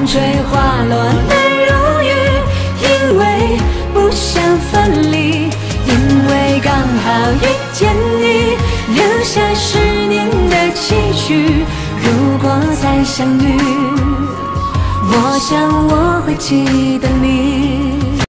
吹花落泪如雨，因为不想分离，因为刚好遇见你，留下10年的期许。如果再相遇，我想我会记得你。